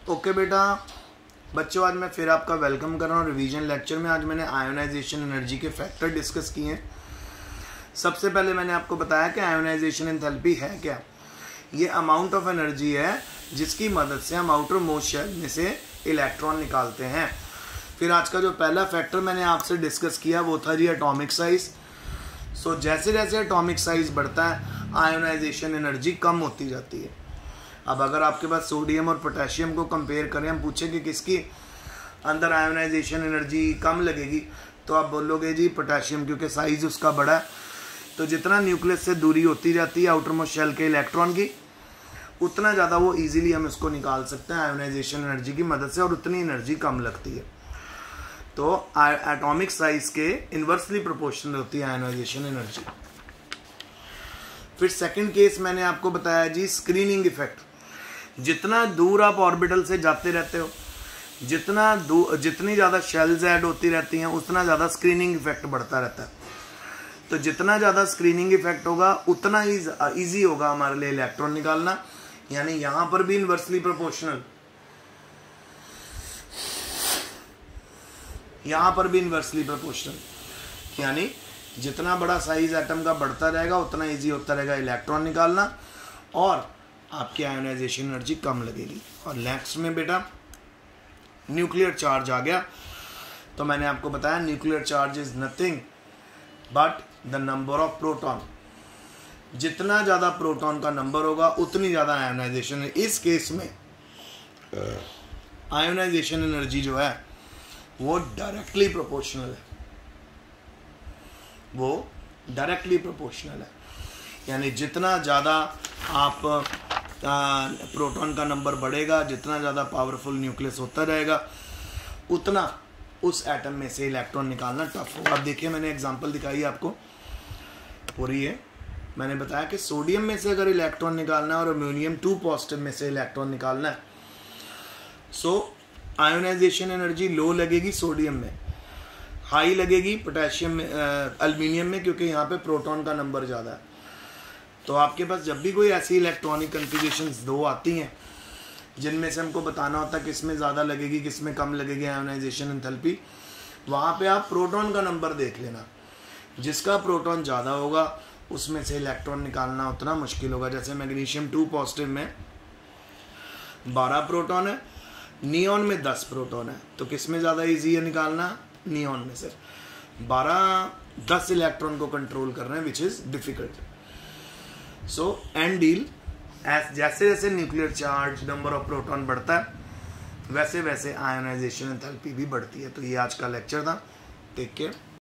Okay बेटा बच्चों, आज मैं फिर आपका वेलकम कर रहा हूँ रिवीजन लेक्चर में। आज मैंने आयोनाइजेशन एनर्जी के फैक्टर डिस्कस किए हैं। सबसे पहले मैंने आपको बताया कि आयोनाइजेशन एंथैल्पी है क्या। ये अमाउंट ऑफ एनर्जी है जिसकी मदद से हम आउटर मोस्ट शेल में से इलेक्ट्रॉन निकालते हैं। फिर आज का जो पहला फैक्टर मैंने आपसे डिस्कस किया वो था जी एटॉमिक साइज। सो जैसे जैसे एटॉमिक साइज बढ़ता है आयोनाइजेशन एनर्जी कम होती जाती है। अब अगर आपके पास सोडियम और पोटेशियम को कंपेयर करें, हम पूछें कि किसकी अंदर आयोनाइजेशन एनर्जी कम लगेगी, तो आप बोलोगे जी पोटेशियम, क्योंकि साइज उसका बड़ा है। तो जितना न्यूक्लियस से दूरी होती जाती है आउटर मोस्ट शेल के इलेक्ट्रॉन की, उतना ज़्यादा वो इजीली हम इसको निकाल सकते हैं आयोनाइजेशन एनर्जी की मदद से, और उतनी एनर्जी कम लगती है। तो एटॉमिक साइज के इन्वर्सली प्रोपोर्शनल होती है आयोनाइजेशन एनर्जी। फिर सेकंड केस मैंने आपको बताया जी स्क्रीनिंग इफेक्ट। जितना दूर आप ऑर्बिटल से जाते रहते हो, जितनी ज़्यादा शेल्स ऐड होती रहती हैं, उतना ज़्यादा स्क्रीनिंग इफेक्ट बढ़ता रहता है। तो जितना ज़्यादा स्क्रीनिंग इफेक्ट होगा उतना ही ईजी होगा हमारे लिए इलेक्ट्रॉन निकालना। यानी यहाँ पर भी इन्वर्सली प्रोपोर्शनल, यहाँ पर भी इन्वर्सली प्रोपोर्शनल, यानी जितना बड़ा साइज एटम का बढ़ता रहेगा उतना ईजी होता रहेगा इलेक्ट्रॉन निकालना, और आपकी आयोनाइजेशन एनर्जी कम लगेगी। और नेक्स्ट में बेटा न्यूक्लियर चार्ज आ गया। तो मैंने आपको बताया nuclear charge is nothing but the number of proton. जितना ज़्यादा प्रोटॉन का नंबर होगा उतनी ज़्यादा आयोनाइजेशन है। इस केस में आयोनाइजेशन एनर्जी जो है वो डायरेक्टली प्रोपोर्शनल है, वो डायरेक्टली प्रोपोर्शनल है। यानी जितना ज़्यादा आप प्रोटॉन का नंबर बढ़ेगा, जितना ज़्यादा पावरफुल न्यूक्लियस होता रहेगा, उतना उस एटम में से इलेक्ट्रॉन निकालना टफ होगा। अब देखिए मैंने एग्जांपल दिखाई आपको पूरी है। मैंने बताया कि सोडियम में से अगर इलेक्ट्रॉन निकालना है और अमोनियम 2 पॉजिटिव में से इलेक्ट्रॉन निकालना है, सो आयोनाइजेशन एनर्जी लो लगेगी सोडियम में, हाई लगेगी पोटेशियम में, एल्युमिनियम में, क्योंकि यहाँ पे प्रोटॉन का नंबर ज़्यादा है। तो आपके पास जब भी कोई ऐसी इलेक्ट्रॉनिक कन्फिगरेशंस दो आती हैं जिनमें से हमको बताना होता है किस में ज़्यादा लगेगी किस में कम लगेगी आयोनाइजेशन एंथैल्पी, वहाँ पे आप प्रोटॉन का नंबर देख लेना। जिसका प्रोटॉन ज़्यादा होगा उसमें से इलेक्ट्रॉन निकालना उतना मुश्किल होगा। जैसे मैग्नीशियम 2 पॉजिटिव में 12 प्रोटॉन है, नियॉन में 10 प्रोटॉन है, तो किस में ज़्यादा ईजी है निकालना? नियॉन में। सिर्फ 10 इलेक्ट्रॉन को कंट्रोल करना है, which is difficult. So and deal, जैसे जैसे nuclear charge number of proton बढ़ता है वैसे वैसे आयोनाइजेशन एंथैल्पी भी बढ़ती है। तो ये आज का लेक्चर था। Take care.